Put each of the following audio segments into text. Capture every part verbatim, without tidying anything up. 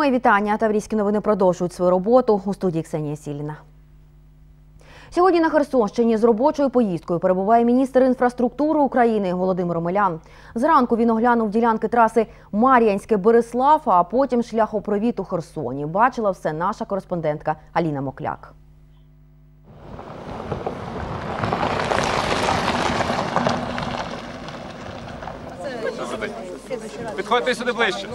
Мої вітання. Таврійські новини продовжують свою роботу. У студії Ксенія Сіліна. Сьогодні на Херсонщині з робочою поїздкою перебуває міністр інфраструктури України Володимир Омелян. Зранку він оглянув ділянки траси Мар'янське-Берислав, а потім шляхопровід у Херсоні. Бачила все наша кореспондентка Аліна Мокляк. Підходьте сюди ближче.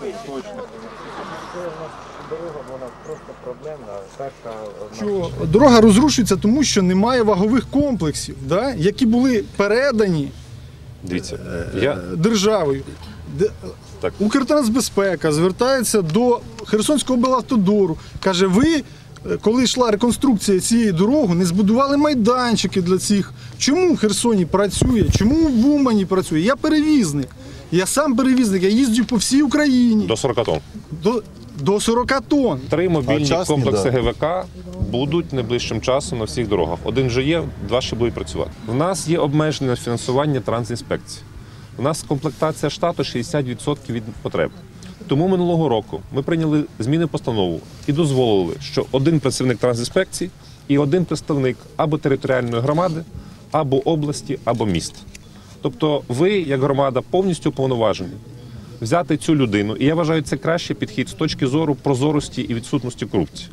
Що дорога розрушується, тому що немає вагових комплексів, да, які були передані Дивіться, я... державою. Так. Укртрансбезпека звертається до Херсонського облавтодору. Каже, ви, коли йшла реконструкція цієї дороги, не збудували майданчики для цих. Чому в Херсоні працює, чому в Умані працює? Я перевізник. Я сам перевізник, я їздю по всій Україні. До сорока тонн. До, до сорока тонн. Три мобільні часні, комплекси да. ГВК будуть найближчим часом на всіх дорогах. Один вже є, два ще будуть працювати. У нас є обмежене фінансування трансінспекції. У нас комплектація штату шістдесят відсотків від потреб. Тому минулого року ми прийняли зміни в постанову і дозволили, що один працівник трансінспекції і один представник або територіальної громади, або області, або міста. Тобто ви, як громада, повністю уповноважені взяти цю людину. І я вважаю, це кращий підхід з точки зору прозорості і відсутності корупції.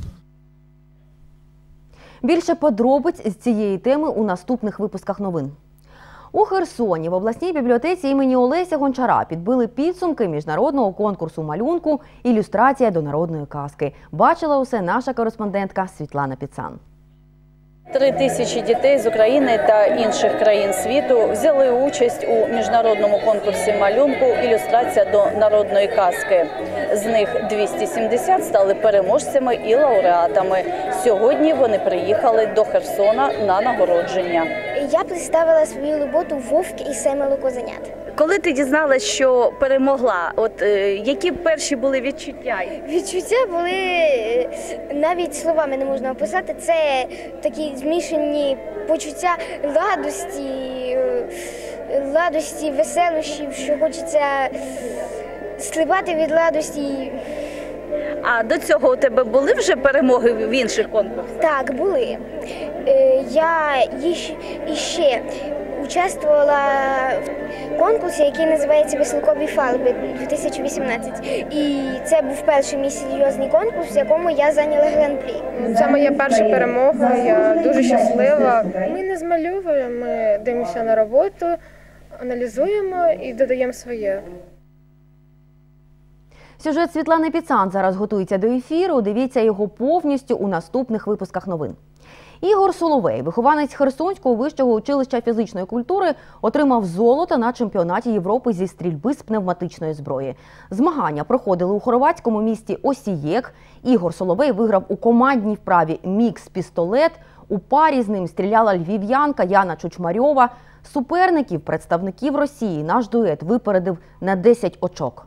Більше подробиць з цієї теми у наступних випусках новин. У Херсоні в обласній бібліотеці імені Олеся Гончара підбили підсумки міжнародного конкурсу малюнку «Ілюстрація до народної казки». Бачила усе наша кореспондентка Світлана Піцан. Три тисячі дітей з України та інших країн світу взяли участь у міжнародному конкурсі малюнку «Ілюстрація до народної казки». З них двісті сімдесят стали переможцями і лауреатами. Сьогодні вони приїхали до Херсона на нагородження. Я представила свою роботу «Вовк і семеро козенят». Коли ти дізналась, що перемогла, от е, які перші були відчуття? Відчуття були, навіть словами не можна описати, це такі змішані почуття радості, радості, веселощів, що хочеться стрибати від радості. А до цього у тебе були вже перемоги в інших конкурсах? Так, були. Я іще участвувала в конкурсі, який називається «Веселкові фарби дві тисячі вісімнадцять». І це був перший мій серйозний конкурс, в якому я зайняла гран-прі. Це моя перша перемога, я дуже щаслива. Ми не змальовуємо, ми дивимося на роботу, аналізуємо і додаємо своє. Сюжет Світлани Піцан зараз готується до ефіру. Дивіться його повністю у наступних випусках новин. Ігор Соловей, вихованець Херсонського вищого училища фізичної культури, отримав золото на чемпіонаті Європи зі стрільби з пневматичної зброї. Змагання проходили у хорватському місті Осієк. Ігор Соловей виграв у командній вправі мікс-пістолет. У парі з ним стріляла львів'янка Яна Чучмарьова. Суперників, представників Росії, наш дует випередив на десять очок.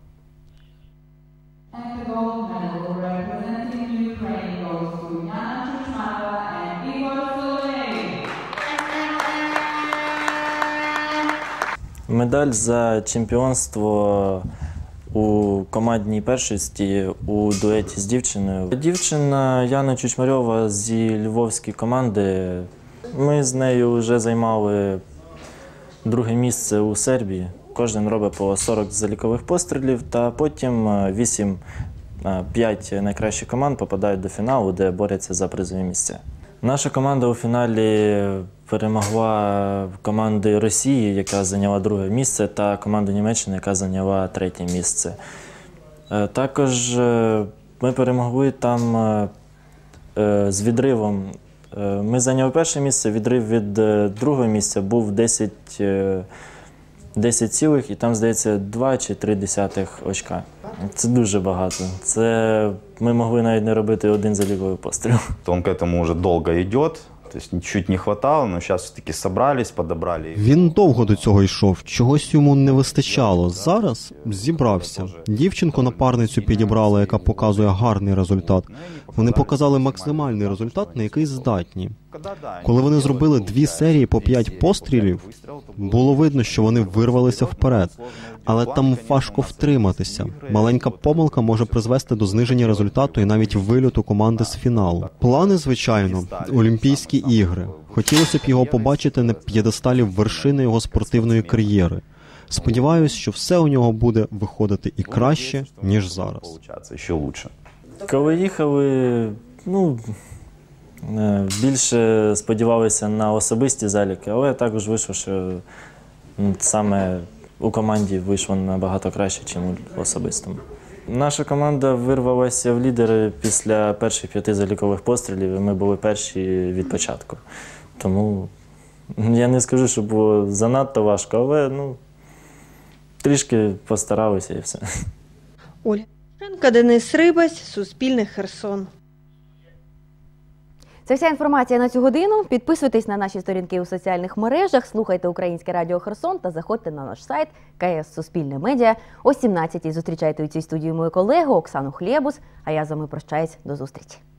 Медаль за чемпіонство у командній першості у дуеті з дівчиною. Дівчина Яна Чучмарьова зі львовської команди. Ми з нею вже займали друге місце у Сербії. Кожен робить по сорок залікових пострілів, та потім вісім-п'ять найкращих команд попадають до фіналу, де борються за призові місця. Наша команда у фіналі перемогла команди Росії, яка зайняла друге місце, та команду Німеччини, яка зайняла третє місце. Також ми перемогли там з відривом. Ми зайняли перше місце, відрив від другого місця був десять, десять цілих, і там, здається, два чи три десятих очка. Це дуже багато. Це ми могли навіть не робити один заліковий постріл. Он к этому уже долго идет, то есть чуть не хватало, но сейчас все-таки собрались, подобрали. Він довго до цього йшов, чогось йому не вистачало. Зараз зібрався. Дівчинку-напарницю підібрали, яка показує гарний результат. Вони показали максимальний результат, на який здатні. Коли вони зробили дві серії по п'ять пострілів, було видно, що вони вирвалися вперед. Але там важко втриматися. Маленька помилка може призвести до зниження результату і навіть вильоту команди з фіналу. Плани, звичайно, Олімпійські ігри. Хотілося б його побачити на п'єдесталі вершини його спортивної кар'єри. Сподіваюсь, що все у нього буде виходити і краще, ніж зараз. Коли їхали, ну, більше сподівалися на особисті заліки, але також вийшло, що саме у команді вийшло набагато краще, ніж у особистому. Наша команда вирвалася в лідери після перших п'яти залікових пострілів, і ми були перші від початку. Тому я не скажу, що було занадто важко, але ну, трішки постаралися і все. Оля Шенка, Денис Рибась, Суспільне, Херсон. Це вся інформація на цю годину. Підписуйтесь на наші сторінки у соціальних мережах, слухайте Українське радіо Херсон та заходьте на наш сайт ка ес Суспільне Медіа. О сімнадцятій зустрічайте у цій студії мою колегу Оксану Хлєбус, а я з вами прощаюсь. До зустрічі.